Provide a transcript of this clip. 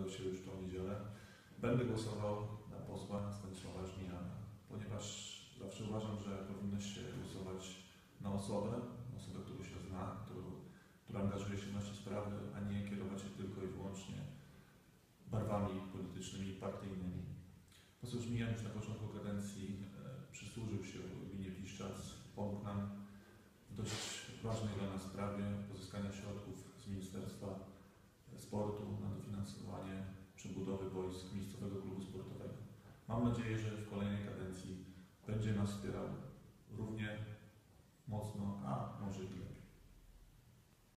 odbywały się już tą niedzielę. Będę głosował na posła Stanisława Żmijana, ponieważ zawsze uważam, że powinno się głosować na osobę, którą się zna, która angażuje się w nasze sprawy, a nie kierować się tylko i wyłącznie barwami politycznymi i partyjnymi. Poseł Żmijan już na początku kadencji przysłużył się gminie Piszczadz, pomógł nam w dość ważnej dla nas sprawie pozyskania środków z Ministerstwa Sportu na dofinansowanie przebudowy boisk miejscowego klubu sportowego. Mam nadzieję, że w kolejnej kadencji będzie nas wspierał równie mocno, a może i lepiej.